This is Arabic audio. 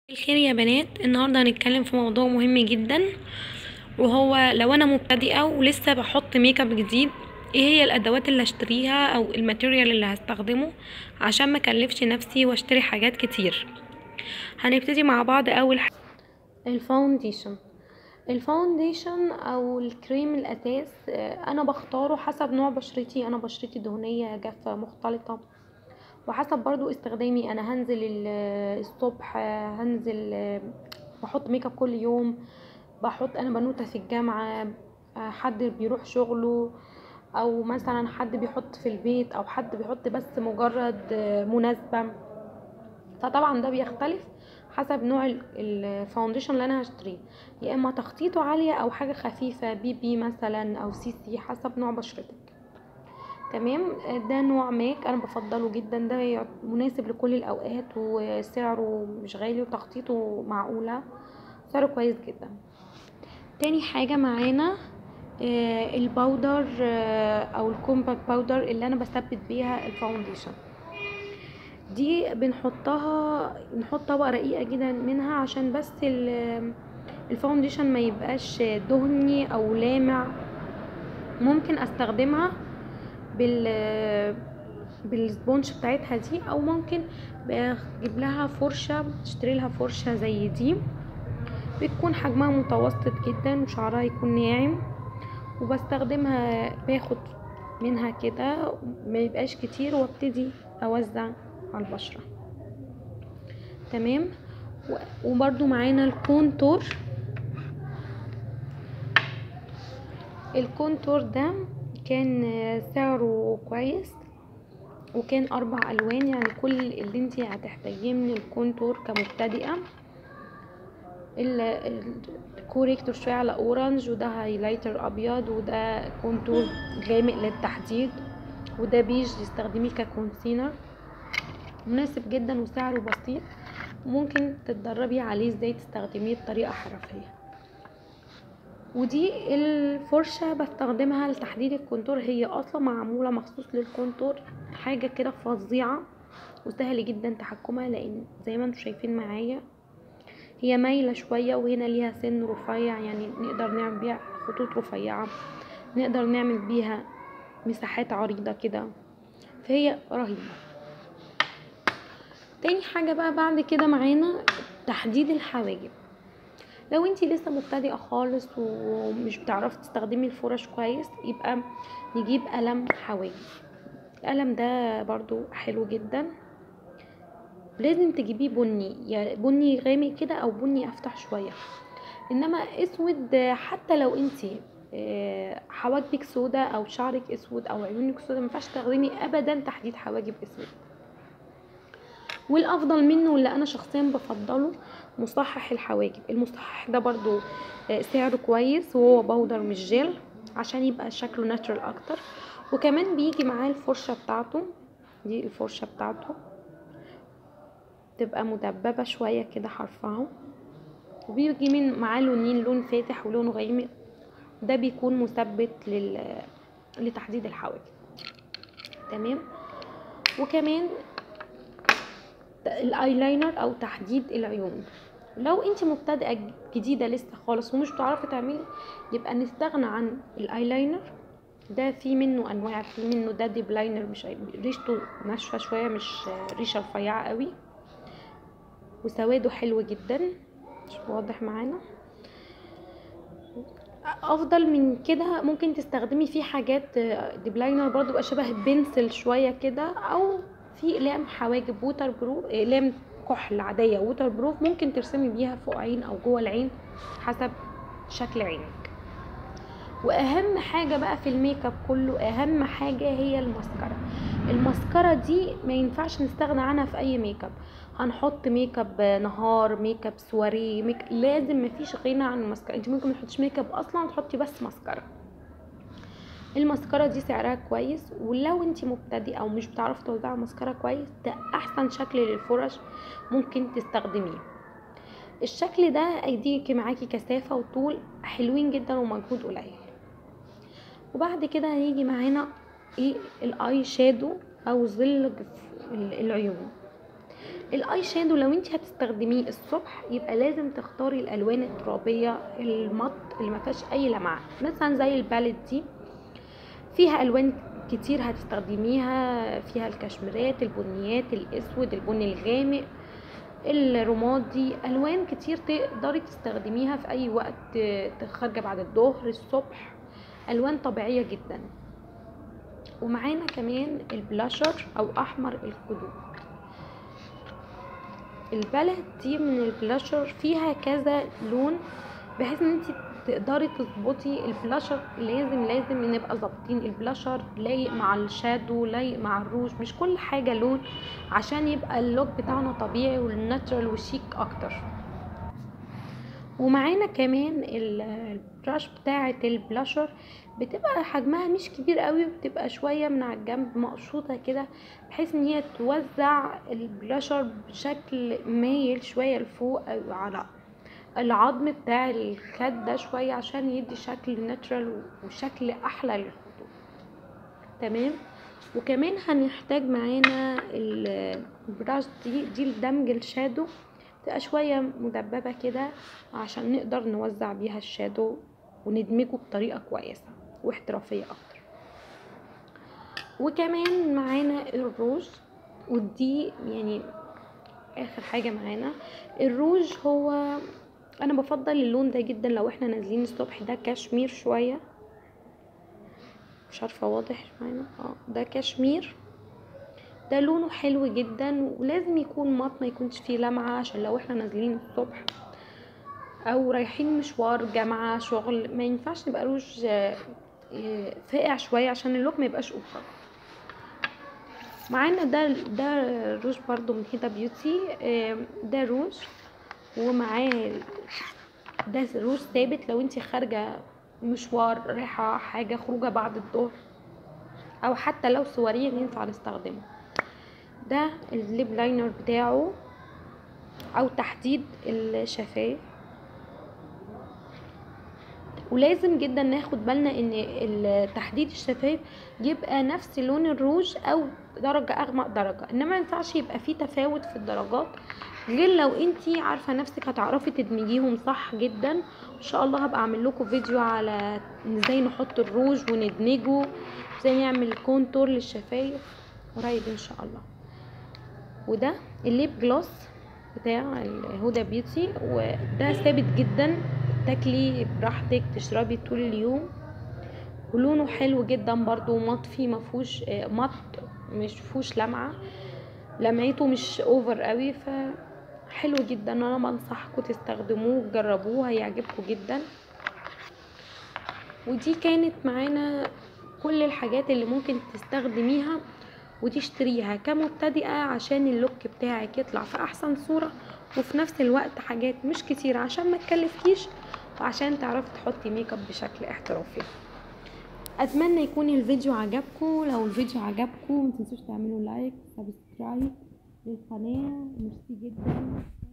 الخير يا بنات. النهارده هنتكلم في موضوع مهم جدا، وهو لو انا مبتدئه ولسه بحط ميك اب جديد، ايه هي الادوات اللي اشتريها او الماتيريال اللي هستخدمه عشان ما اكلفش نفسي واشتري حاجات كتير. هنبتدي مع بعض. اول حاجه الفاونديشن او الكريم الاساس، انا بختاره حسب نوع بشرتي. انا بشرتي دهنيه جافه مختلطه، وحسب برضو استخدامي. انا هنزل الصبح، هنزل بحط ميك اب كل يوم، بحط انا بنوته في الجامعه، حد بيروح شغله، او مثلا حد بيحط في البيت، او حد بيحط بس مجرد مناسبه. فطبعا ده بيختلف حسب نوع الفاونديشن اللي انا هشتريه، يا اما تخطيطه عاليه او حاجه خفيفه بي مثلا او سي حسب نوع بشرتك. تمام. ده نوع ماك انا بفضله جدا، ده مناسب لكل الاوقات، وسعره مش غالي وتخطيطه معقوله، سعره كويس جدا. تاني حاجه معانا الباودر، او الكومباكت باودر اللي انا بثبت بيها الفاونديشن. دي نحط طبقه رقيقه جدا منها عشان بس الفاونديشن ما يبقاش دهني او لامع. ممكن استخدمها بالسبونج بتاعتها دي، او ممكن بجيب لها فرشه، اشتري لها فرشه زي دي بتكون حجمها متوسط جدا وشعرها يكون ناعم، وبستخدمها باخد منها كده ما يبقاش كتير، وابتدي اوزع على البشره. تمام. وبرده معانا الكونتور ده كان سعره كويس، وكان 4 الوان، يعني كل اللي انتي هتحتاجيه من الكونتور كمبتدئه. الكوريكتور شويه على اورنج، وده هايلايتر ابيض، وده كونتور غامق للتحديد، وده بيج تستخدميه ككونسيلر. مناسب جدا وسعره بسيط، ممكن تتدربي عليه ازاي تستخدميه بطريقه حرفيه. ودي الفرشه بستخدمها لتحديد الكونتور، هي اصلا معموله مخصوص للكونتور، حاجه كده فظيعه وسهل جدا تحكمها، لان زي ما انتم شايفين معايا هي مايله شويه، وهنا ليها سن رفيع، يعني نقدر نعمل بيها خطوط رفيعه، نقدر نعمل بيها مساحات عريضه كده، فهي رهيبه. تاني حاجه بقى بعد كده معانا تحديد الحواجب. لو انتي لسه مبتدئه خالص ومش بتعرفي تستخدمي الفرش كويس، يبقى نجيب قلم حواجب. القلم ده برضو حلو جدا، لازم تجيبيه بني، يعني بني غامق كده او بني افتح شويه، انما اسود حتى لو انتي حواجبك سودا او شعرك اسود او عيونك سودا، مينفعش تستخدمي ابدا تحديد حواجب اسود. والافضل منه اللي انا شخصيا بفضله مصحح الحواجب. المصحح ده برضو سعره كويس، وهو باودر مش جيل، عشان يبقى شكله ناتشرال اكتر. وكمان بيجي معاه الفرشه بتاعته، دي الفرشه بتاعته تبقى مدببه شويه كده حرفها، وبيجي من معاه لونين، لون فاتح ولون غامق، ده بيكون مثبت لتحديد الحواجب. تمام. وكمان الايلاينر او تحديد العيون. لو انت مبتدئه جديده لسه خالص ومش بتعرفي تعملي، يبقى نستغنى عن الايلاينر. ده في منه انواع، في منه ده ديب لاينر، مش ريشته ناشفه شويه، مش ريشه رفيعه قوي، وسواده حلو جدا، مش واضح معانا. افضل من كده ممكن تستخدمي فيه حاجات ديب لاينر برضو بقى شبه بنسل شويه كده، او في اقلام حواجب ووتر بروف، اقلام كحل عاديه ووتر بروف، ممكن ترسمي بيها فوق عين او جوه العين حسب شكل عينك. واهم حاجه بقى في الميك اب كله، اهم حاجه هي الماسكارا. الماسكارا دي ما ينفعش نستغنى عنها في اي ميك اب. هنحط ميك اب نهار، ميك اب سواري، لازم مفيش غنى عن الماسكارا. انت ممكن ما تحطيش ميك اب اصلا، تحطي بس ماسكارا. الماسكارا دي سعرها كويس، ولو انت مبتدئه او مش بتعرفي توزعي ماسكارا كويس، ده احسن شكل للفرش ممكن تستخدميه. الشكل ده هيديكي معاكي كثافه وطول حلوين جدا ومجهود قليل. وبعد كده هيجي معانا ايه؟ الاي شادو او ظل العيون. الاي شادو لو انت هتستخدميه الصبح يبقى لازم تختاري الالوان الترابيه المط اللي ما فيهاش اي لمعه، مثلا زي الباليت دي فيها الوان كتير هتستخدميها، فيها الكشميرات، البنيات، الاسود، البني الغامق، الرمادي، الوان كتير تقدري تستخدميها في اي وقت، خارجه بعد الظهر الصبح، الوان طبيعيه جدا. ومعانا كمان البلاشر او احمر الخدود. الباليت دي من البلاشر فيها كذا لون بحيث ان انت تقدري تظبطي البلاشر. لازم نبقى ظابطين البلاشر لايق مع الشادو، لايق مع الروج، مش كل حاجه لون، عشان يبقى اللوك بتاعنا طبيعي والناتشرال وشيك اكتر. ومعانا كمان البراش بتاعه البلاشر، بتبقى حجمها مش كبير قوي، بتبقى شويه من على الجنب مقشوطه كده بحيث ان هي توزع البلاشر بشكل مايل شويه لفوق او على العظم بتاع الخد ده شويه عشان يدي شكل ناتشرال وشكل احلى للخدود. تمام. وكمان هنحتاج معانا البراش دي لدمج الشادو، تبقى شويه مدببه كده عشان نقدر نوزع بيها الشادو وندمجه بطريقه كويسه واحترافيه اكتر. وكمان معانا الروج، ودي يعني اخر حاجه معانا. الروج هو انا بفضل اللون ده جدا لو احنا نازلين الصبح، ده كشمير شويه، مش عارفه واضح معانا، ده كشمير، ده لونه حلو جدا ولازم يكون مط، ما يكونش فيه لمعه، عشان لو احنا نازلين الصبح او رايحين مشوار جامعه شغل ما ينفعش نبقى روج فاقع شويه عشان اللوك ما يبقاش اوفر. معانا ده روج برضو من هيدا بيوتي، ده روج، ومعاه ده روج ثابت لو انت خارجه مشوار، رايحه حاجه خروجه بعد الظهر، او حتى لو صوريا ينفع نستخدمه. ده الليب لاينر بتاعه او تحديد الشفايف. ولازم جدا ناخد بالنا ان تحديد الشفايف يبقى نفس لون الروج او درجة اغمق درجة، انما ما ينفعش يبقى فيه تفاوت في الدرجات، غير لو انتي عارفة نفسك هتعرفي تدمجيهم صح جدا. ان شاء الله هبقى اعمل لكم فيديو على ازاي نحط الروج وندمجه، ازاي نعمل كونتور للشفايف قريب ان شاء الله. وده الليب جلوس بتاع الهدى بيوتي، وده ثابت جدا، تاكلي براحتك تشربي طول اليوم، ولونه حلو جدا برضو، مطفي مفهوش مط، مش فيهوش لمعه، لمعته مش اوفر قوي، فحلو جدا. انا بنصحكم تستخدموه وتجربوه، هيعجبكم جدا. ودي كانت معانا كل الحاجات اللي ممكن تستخدميها وتشتريها كمبتدئة عشان اللوك بتاعك يطلع في احسن صورة، وفي نفس الوقت حاجات مش كتير عشان ما تكلفكيش وعشان تعرفي تحطي ميك اب بشكل احترافي. اتمنى يكون الفيديو عجبكم. لو الفيديو عجبكم متنسوش تعملوا لايك، سبسكرايب للقناة، ميرسي جدا.